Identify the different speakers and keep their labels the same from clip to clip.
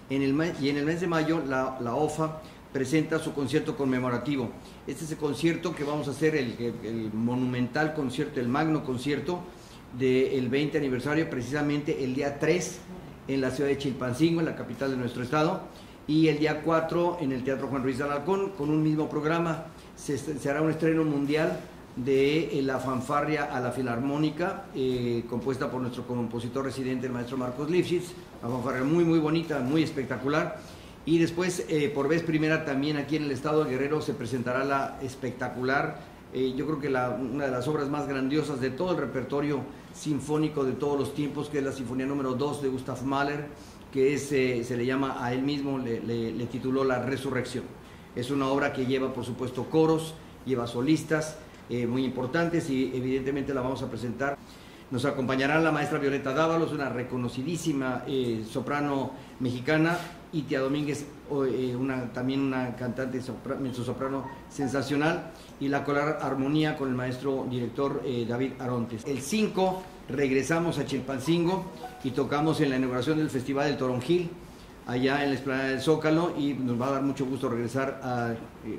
Speaker 1: y en el mes de mayo la OFA presenta su concierto conmemorativo. Este es el concierto que vamos a hacer, el monumental concierto, el magno concierto del 20 aniversario, precisamente el día 3 en la ciudad de Chilpancingo, en la capital de nuestro estado, y el día 4 en el Teatro Juan Ruiz de Alarcón, con un mismo programa. Se hará un estreno mundial de la fanfarria a la filarmónica, compuesta por nuestro compositor residente, el maestro Marcos Lifshitz, una fanfarria muy muy bonita, muy espectacular. Y después, por vez primera, también aquí en el estado de Guerrero se presentará la espectacular, yo creo que una de las obras más grandiosas de todo el repertorio sinfónico de todos los tiempos, que es la Sinfonía número 2 de Gustav Mahler, que se le llama, a él mismo le tituló La Resurrección. Es una obra que lleva, por supuesto, coros, lleva solistas muy importantes, y evidentemente la vamos a presentar. Nos acompañará la maestra Violeta Dávalos, una reconocidísima soprano mexicana, y Tia Domínguez, también una cantante mezzosoprano sensacional, y la coral armonía con el maestro director David Arontes. El 5 regresamos a Chilpancingo y tocamos en la inauguración del Festival del Toronjil, allá en la explanada del Zócalo, y nos va a dar mucho gusto regresar a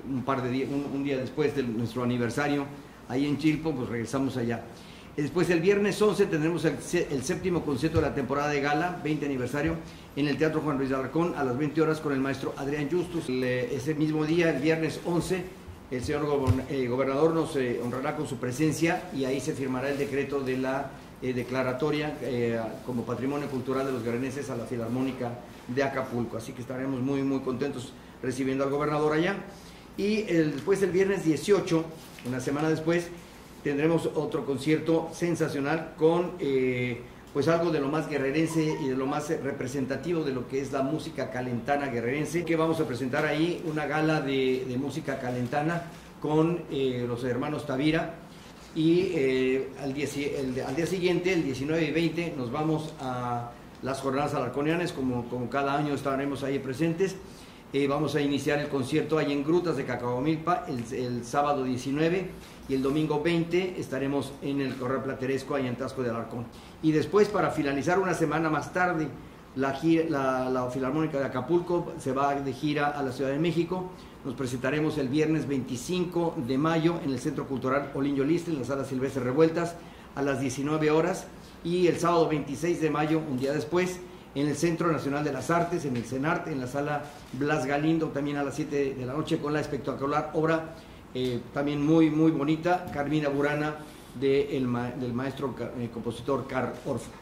Speaker 1: un día después de nuestro aniversario, ahí en Chilpo, pues regresamos allá. Después, el viernes 11, tendremos el séptimo concierto de la temporada de gala, 20 aniversario, en el Teatro Juan Ruiz de Alarcón, a las 20 horas, con el maestro Adrián Justus. Ese mismo día, el viernes 11, el señor gobernador nos honrará con su presencia, y ahí se firmará el decreto de la declaratoria como Patrimonio Cultural de los Guerrerenses a la Filarmónica de Acapulco. Así que estaremos muy muy contentos recibiendo al gobernador allá. Y después, el viernes 18, una semana después, tendremos otro concierto sensacional con pues algo de lo más guerrerense y de lo más representativo de lo que es la música calentana guerrerense, que vamos a presentar ahí una gala de música calentana con los hermanos Tavira. Y al día siguiente, el 19 y 20, nos vamos a las jornadas alarconianas, como cada año estaremos ahí presentes. Vamos a iniciar el concierto ahí en Grutas de Cacahuamilpa el sábado 19, y el domingo 20 estaremos en el Corral Plateresco, ahí en Taxco de Alarcón. Y después, para finalizar una semana más tarde, la Filarmónica de Acapulco se va de gira a la Ciudad de México. Nos presentaremos el viernes 25 de mayo en el Centro Cultural Olinyo Liste, en la Sala Silvestre Revueltas, a las 19 horas, y el sábado 26 de mayo, un día después, en el Centro Nacional de las Artes, en el CENART, en la Sala Blas Galindo, también a las 7 de la noche, con la espectacular obra, también muy muy bonita, Carmina Burana, del maestro compositor Karl Orff.